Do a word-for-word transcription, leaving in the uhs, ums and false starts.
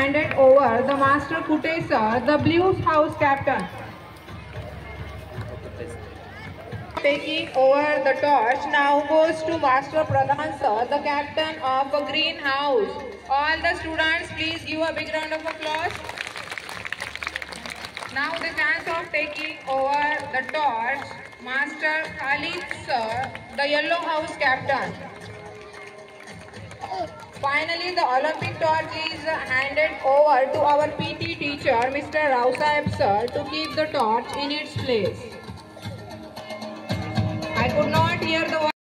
handed over the Master Kute sir, the Blue House captain. Taking over the torch now goes to Master Pradhan sir, the captain of the Green House. All the students, please give a big round of applause. Now the chance of taking over the torch, Master Khalid sir, the Yellow House captain. Finally, the Olympic torch is handed over to our P T teacher, Mister Rao Sahib sir, to keep the torch in its place. I could not hear the